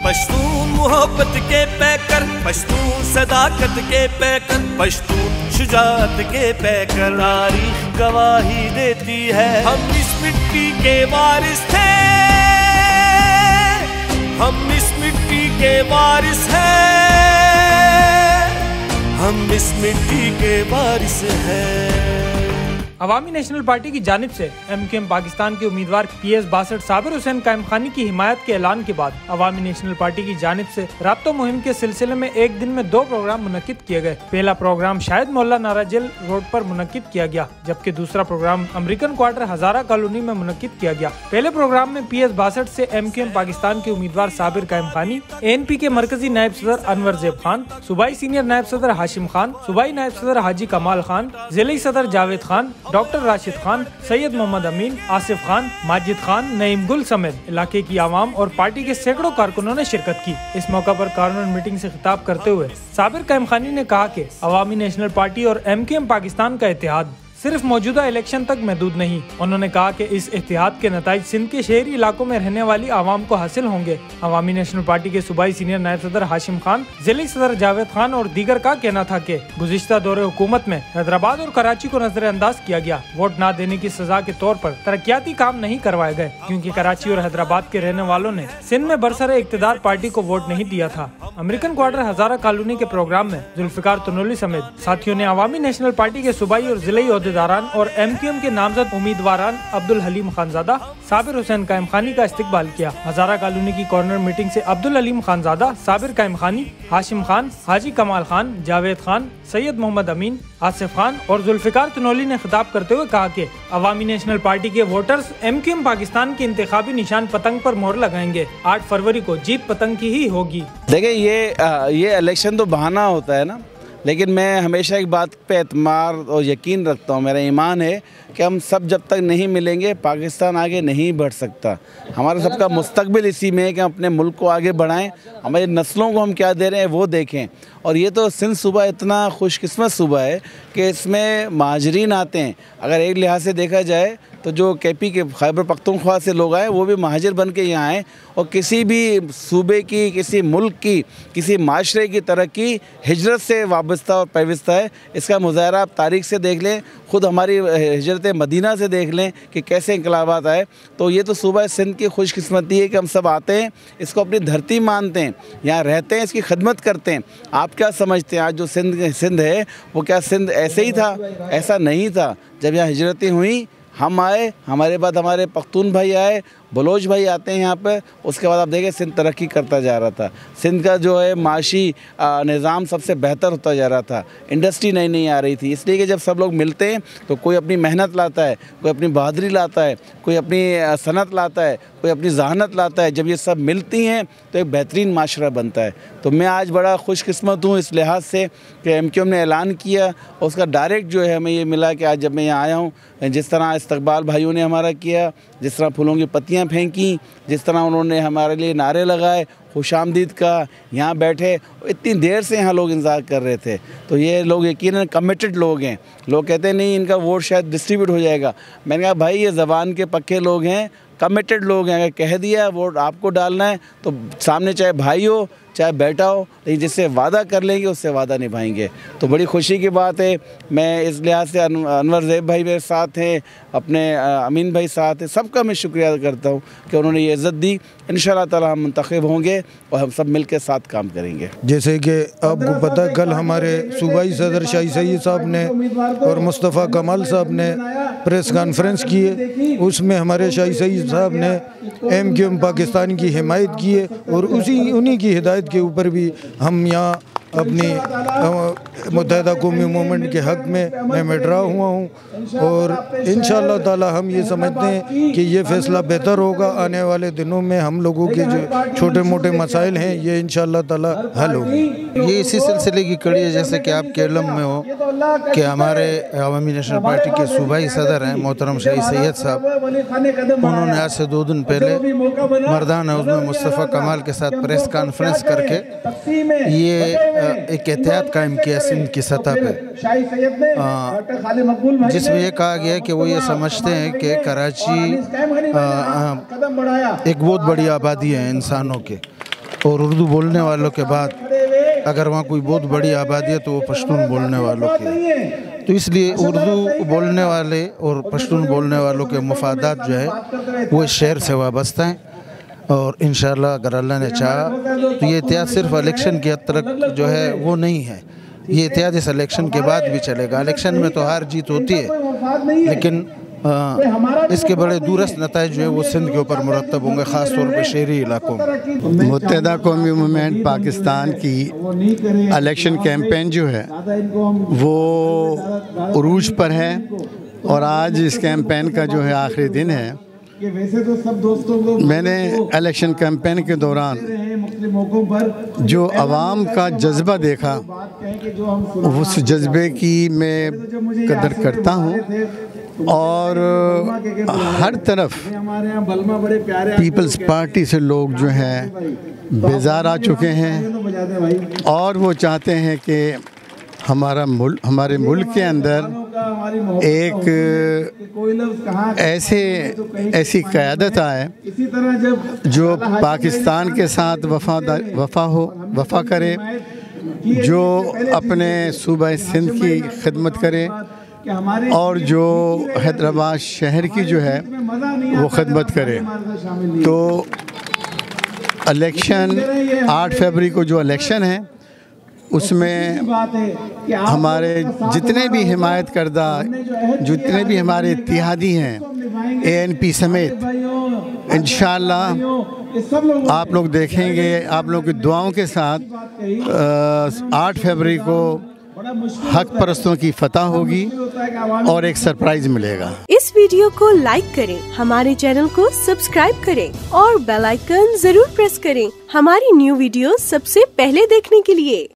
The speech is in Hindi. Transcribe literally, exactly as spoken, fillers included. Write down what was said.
पश्तून मोहब्बत के पैकर, पश्तून सदाकत के पैकर, पश्तून शुजात के पैकर। तारीख गवाही देती है हम इस मिट्टी के वारिस थे, हम इस मिट्टी के वारिस हैं, हम इस मिट्टी के वारिस हैं। अवामी नेशनल पार्टी की जानिब से एम क्यू एम पाकिस्तान के उम्मीदवार पी एस बासठ साबिर हुसैन कायम खानी की हिमायत के ऐलान के बाद अवामी नेशनल पार्टी की जानिब से राब्ता मुहिम के सिलसिले में एक दिन में दो प्रोग्राम मुनक्किद किए गए। पहला प्रोग्राम शायद मोहल्ला नाराजेल रोड पर मुनक्किद किया गया, जबकि दूसरा program American quarter Hazara colony में मुनक्किद किया गया। पहले प्रोग्राम में पी एस बासठ से एम क्यू एम पाकिस्तान के उम्मीदवार साबिर कायम खानी, ए एन पी के मरकजी नायब सदर अनवर जेब खान, सूबाई सीनियर नायब सदर हाशिम खान, सूबाई नायब सदर हाजी कमाल खान, जिले सदर जावेद खान, डॉक्टर राशिद खान, सैयद मोहम्मद अमीन, आसिफ खान, माजिद खान, नईम गुल समेत इलाके की आवाम और पार्टी के सैकड़ों कारकुनों ने शिरकत की। इस मौका पर कॉर्नर मीटिंग से खिताब करते हुए साबिर कायम खानी ने कहा कि अवामी नेशनल पार्टी और एम क्यू एम पाकिस्तान का इत्तेहाद सिर्फ मौजूदा इलेक्शन तक महदूद नहीं। उन्होंने कहा कि इस इत्तेहाद के नताइज सिंध के शहरी इलाकों में रहने वाली आवाम को हासिल होंगे। अवामी नेशनल पार्टी के सूबाई सीनियर नायब सदर हाशिम खान, जिले सदर जावेद खान और दीगर का कहना था कि गुज़िश्ता दौरे हुकूमत में हैदराबाद और कराची को नजरअंदाज किया गया। वोट न देने की सजा के तौर पर तरक्याती काम नहीं करवाए गए, क्योंकि कराची और हैदराबाद के रहने वालों ने सिंध में बरसरे इक़्तिदार पार्टी को वोट नहीं दिया था। अमेरिकन क्वार्टर हजारा कॉलोनी के प्रोग्राम में जुल्फिकार तनोली समेत साथियों ने अवामी नेशनल पार्टी के सूबाई और जिले ओहदेदारान और एम क्यू एम के नामजद उम्मीदवारान अब्दुल हलीम खानजादा, साबिर हुसैन कायम खानी का इस्तकबाल किया। हजारा कॉलोनी की कॉर्नर मीटिंग से अब्दुल हलीम खानजादा, साबिर कायम खानी, हाशिम खान, हाजी कमाल खान, जावेद खान, सैयद मोहम्मद अमीन, आसिफ खान और जुल्फिकार तनोली ने खिताब करते हुए कहा कि अवामी नेशनल पार्टी के voters M Q M Pakistan के इंतखाबी निशान पतंग पर मोहर लगाएंगे। आठ फरवरी को जीत पतंग की ही होगी। देखिए ये ये इलेक्शन तो बहाना होता है ना, लेकिन मैं हमेशा एक बात पे एतमाद और यकीन रखता हूँ, मेरा ईमान है कि हम सब जब तक नहीं मिलेंगे पाकिस्तान आगे नहीं बढ़ सकता। हमारा सबका मुस्तकबिल इसी में है कि हम अपने मुल्क को आगे बढ़ाएं, हमारी नस्लों को हम क्या दे रहे हैं वो देखें। और ये तो सिंध सूबा इतना खुशकिस्मत सूबा है कि इसमें महाजरीन आते हैं। अगर एक लिहाज से देखा जाए तो जो के पी के खैबर पख्तूनख्वा से लोग आए वो भी महाजिर बन के यहाँ आए, और किसी भी सूबे की, किसी मुल्क की, किसी माशरे की तरक्की हिजरत से वाबस्ता और पैवस्ता है। इसका मुज़ाहरा आप तारीख़ से देख लें, ख़ुद हमारी हिजरत मदीना से देख लें कि कैसे इंकलाबात आए। तो ये तो सूबा सिंध की खुशकिस्मती है कि हम सब आते हैं, इसको अपनी धरती मानते हैं, यहाँ रहते हैं, इसकी खिदमत करते हैं। आप क्या समझते हैं आज जो सिंध सिंध है वो क्या सिंध ऐसे ही था? ऐसा नहीं था। जब यहाँ हिजरतें हुई, हम आए, हमारे बाद हमारे पख्तून भाई आए, बलोच भाई आते हैं यहाँ पर, उसके बाद आप देखें सिंध तरक्की करता जा रहा था। सिंध का जो है माशी निज़ाम सबसे बेहतर होता जा रहा था, इंडस्ट्री नई नई आ रही थी। इसलिए कि जब सब लोग मिलते हैं तो कोई अपनी मेहनत लाता है, कोई अपनी बहादुरी लाता है, कोई अपनी सनत लाता है, कोई अपनी जहानत लाता है। जब ये सब मिलती हैं तो एक बेहतरीन माशरा बनता है। तो मैं आज बड़ा खुशकिस्मत हूँ इस लिहाज से कि एम क्यू एम ने ऐलान किया और उसका डायरेक्ट जो है हमें ये मिला कि आज जब मैं यहाँ आया हूँ, जिस तरह इस्तकबाल भाइयों ने हमारा किया, जिस तरह फूलों की पत्तियाँ फेंकी, जिस तरह उन्होंने हमारे लिए नारे लगाए खुशामदीद का, यहाँ बैठे इतनी देर से यहाँ लोग इंतज़ार कर रहे थे। तो ये लोग यकीनन कमिटेड लोग हैं। लोग कहते हैं नहीं इनका वोट शायद डिस्ट्रीब्यूट हो जाएगा। मैंने कहा भाई ये ज़बान के पक्के लोग हैं, कमिटेड लोग हैं। अगर कह दिया वोट आपको डालना है तो सामने चाहे भाई हो चाहे बेटा हो, लेकिन जिससे वादा कर लेंगे उससे वादा निभाएंगे। तो बड़ी खुशी की बात है। मैं इस लिहाज से अनवर ज़ेब भाई मेरे साथ हैं, अपने अमीन भाई साथ हैं, सबका मैं शुक्रिया करता हूँ कि उन्होंने ये इज़्ज़त दी। इंशाअल्लाह ताला हम मुंतखब होंगे और हम सब मिल के साथ काम करेंगे। जैसे कि आपको पता है कल हमारे सूबाई सदर शाही सईद साहब ने और मुस्तफ़ा कमाल साहब ने प्रेस कॉन्फ्रेंस किए, उसमें हमारे शाही सईद साहब ने एम क्यू एम पाकिस्तान की हिमायत की है और उसी उन्हीं की हिदायत के ऊपर भी हम यहाँ अपनी मुत्तहिदा कौमी मूवमेंट के हक़ में मैं मिडरा हुआ हूँ। और इंशाअल्लाह ताला हम ये समझते हैं कि ये फ़ैसला बेहतर होगा। आने वाले दिनों में हम लोगों के जो छोटे मोटे मसाइल हैं ये इंशाअल्लाह ताला हल होंगे। ये इसी सिलसिले की कड़ी है जैसे कि आपके इल्म में हो कि हमारे अवामी नेशनल पार्टी के सूबाई सदर हैं मोहतरम शाही सैयद साहब, उन्होंने आज से दो दिन पहले मर्दान हाउस में मुस्तफ़ा कमाल के साथ प्रेस कॉन्फ्रेंस करके ये एक एहतियात कायम किया सिंध की सतह पे, जिसमें ये कहा गया कि वो ये समझते हैं कि कराची एक बहुत बड़ी आबादी है इंसानों के, और उर्दू बोलने वालों के बाद अगर वहाँ कोई बहुत बड़ी आबादी है तो वो पश्तून बोलने वालों की है। तो इसलिए उर्दू बोलने वाले और पश्तून बोलने वालों के मफादात जो है वो इस शहर से वाबस्ता हैं। और इंशाअल्लाह अगर अल्लाह ने चाहा तो ये इतिहाद सिर्फ इलेक्शन की हद तक जो है वो नहीं है, ये इतिहाद इस इलेक्शन के बाद भी चलेगा। इलेक्शन में तो हार जीत होती है, लेकिन आ, इसके बड़े दूरस्थ नताइज जो है वो सिंध के ऊपर मुरतब होंगे, ख़ास तौर पर शहरी इलाकों में। मुत्तहिदा कौमी मूवमेंट पाकिस्तान की इलेक्शन कैंपेन जो है वो उरूज पर है और आज इस कैंपेन का जो है आखिरी दिन है। वैसे तो सब दोस्तों को मैंने इलेक्शन कैंपेन के दौरान जो आवाम का जज्बा देखा, उस जज्बे की मैं कदर करता हूँ और हर तरफ पीपल्स पार्टी से लोग जो हैं बेजार आ चुके हैं और वो चाहते हैं कि हमारा मुल्क हमारे मुल्क के अंदर एक ऐसे ऐसी क़यादत आए जो पाकिस्तान के साथ वफादार वफा हो वफा करे, जो अपने सूबा सिंध की खिदमत करे और जो हैदराबाद शहर की जो है वो खिदमत करे। तो इलेक्शन आठ फरवरी को जो इलेक्शन है उसमें हमारे जितने भी हिमायत करदा, जितने भी हमारे इत्तेहादी हैं ए एन पी समेत, इंशाअल्लाह आप लोग देखेंगे, आप लोग की दुआओं के साथ आठ फरवरी को हक परस्तों की फतह होगी और एक सरप्राइज मिलेगा। इस वीडियो को लाइक करें, हमारे चैनल को सब्सक्राइब करें और बेल आइकन जरूर प्रेस करें हमारी न्यू वीडियो सबसे पहले देखने के लिए।